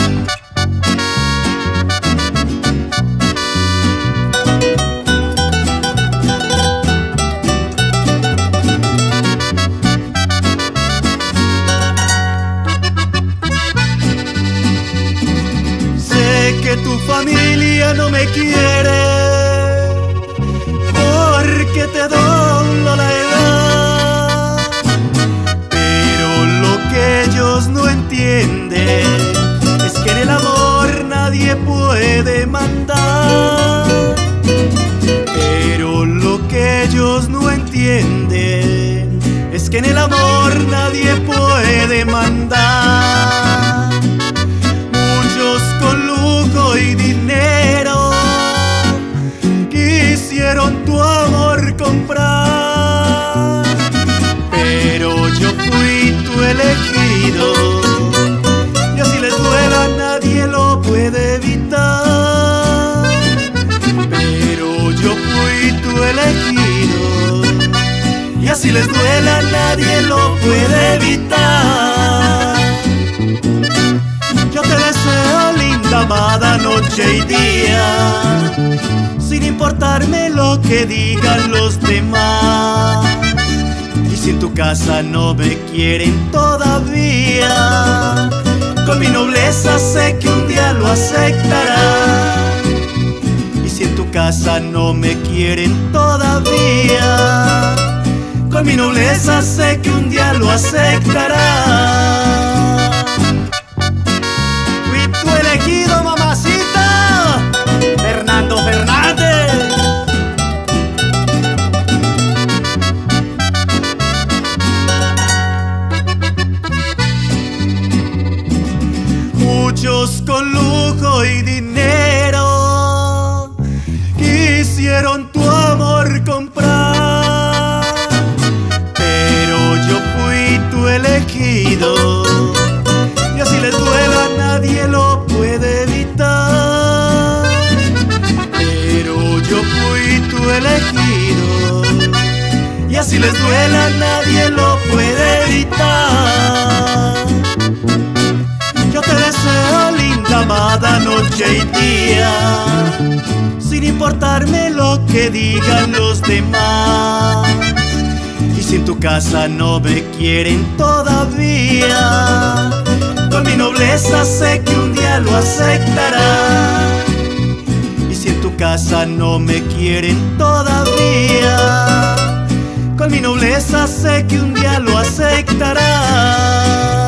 Que tu familia no me quiere porque te doblo la edad, pero lo que ellos no entienden es que en el amor nadie puede mandar. Pero lo que ellos no entienden es que en el amor nadie puede mandar. Muchos con lujo y dinero quisieron tu amor comprar, pero yo fui tu elegido y así les duela nadie lo puede evitar. Pero yo fui tu elegido y así les duela nadie lo puede evitar. Yo te deseo, linda amada, noche y día, sin importarme lo que digan los demás. Y si en tu casa no me quieren todavía, con mi nobleza sé que un día lo aceptarán. Y si en tu casa no me quieren todavía, con mi nobleza sé que un día lo aceptarán. Elegido, mamacita, Fernando Fernández. Muchos con lujo y dinero quisieron tu amor comprar, pero yo fui tu elegido y así les duela nadie lo puede evitar. Pero yo fui tu elegido y así les duela nadie lo puede evitar. Yo te deseo, linda amada, noche y día, sin importarme lo que digan los demás. Y si en tu casa no me quieren todavía, con mi nobleza sé que un día lo aceptarán. Y si en tu casa no me quieren todavía, con mi nobleza sé que un día lo aceptarán.